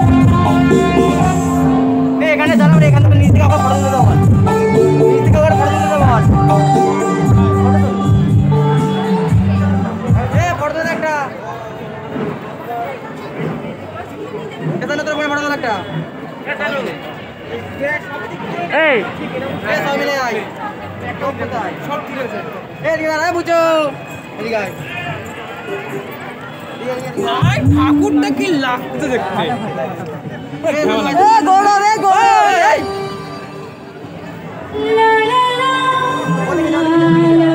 এখানে জানাবো এখান থেকে নিচ থেকে আবার ফটো দিতে দেবো নিচ থেকে আবার ফটো দিতে দেবো ফটো দে একটা এটা নতুন করে ফটো দে একটা এই সব মিলে আই সব কোথায় সব ঠিক আছে এদিকে আয় বুঝো এদিকে আয় ভাই ঠাকুরটা কি লাগছে দেখতে গৌরব